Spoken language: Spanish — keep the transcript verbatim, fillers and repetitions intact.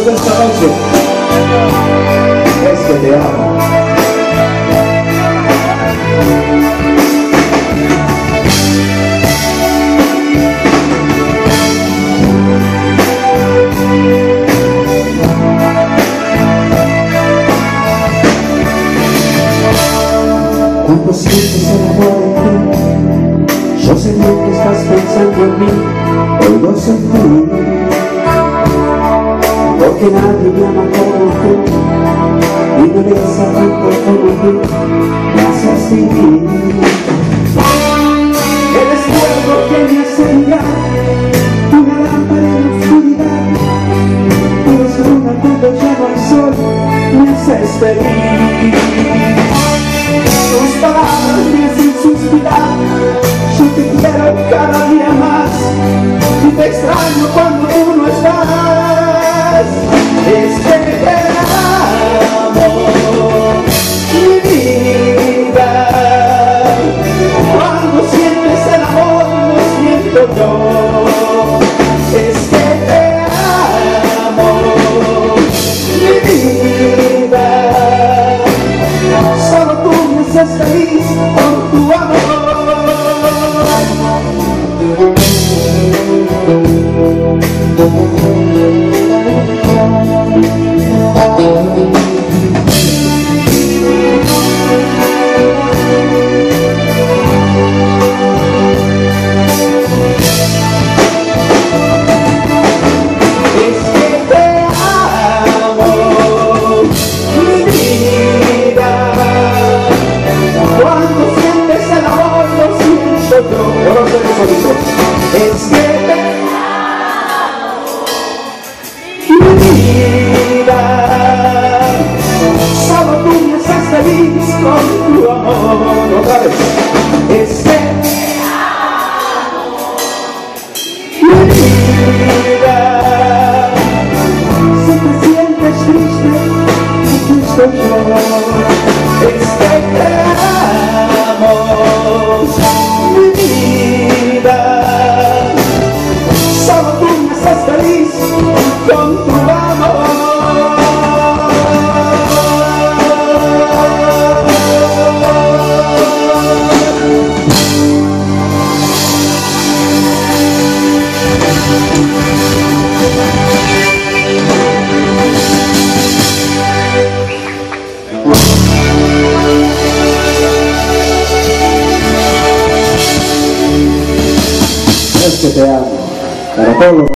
de esta noche es que te amo. Cuando sientes el amor en ti, yo sé bien que estás pensando en mí, hoy lo sentí, porque nadie me ama como tú, y me besa tanto como tú, me haces vivir. Eres fuego que me hace mirar, una lámpara en la oscuridad, tú eres luna cuando ya no hay sol, me haces feliz. Tus palabras me hacen suspirar, yo te quiero cada día más y te extraño cuando tú no estás. Es que te amo, mi vida. Cuando sientes el amor lo siento yo. Es que te amo, mi vida. Solo tú me haces feliz con tu amor. Es que te amo, mi vida. Cuando sientes el amor lo siento yo. Es que te amo, mi vida. Solo tú me haces feliz con tu amor. Otra vez. Es que te amo, mi vida. Si te sientes triste, aquí estoy yo. Es que te amo, mi vida. Solo tú me haces feliz con tu amor. Es que te amo. Para todos los